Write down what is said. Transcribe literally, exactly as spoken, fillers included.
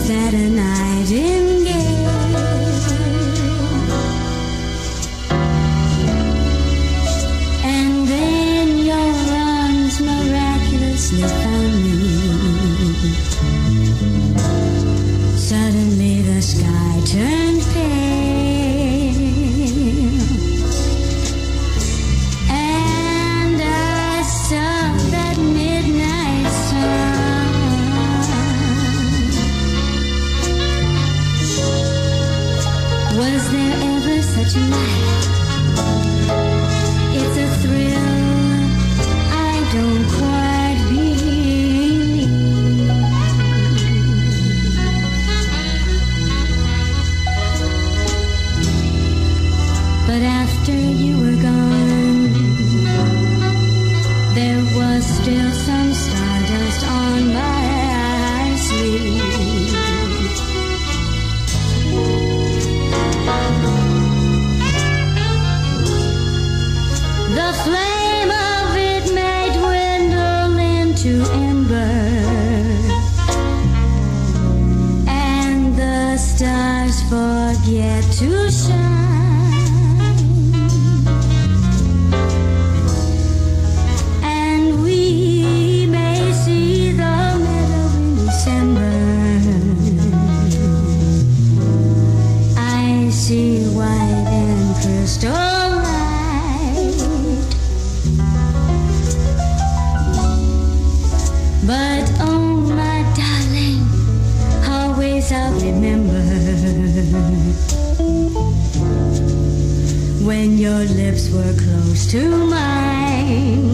Was that a nightingale? And then your arms miraculously found me. Suddenly the sky turned pale, and I saw that midnight sun. Was there ever such a night? It's a thrill I don't quite believe. But after you were gone, there was still some stardust on my sleeve. The flame of it may dwindle into ember, and the stars forget to shine, and we may see the meadow in December. I see white and crystal light, but oh my darling, always I'll remember when your lips were close to mine.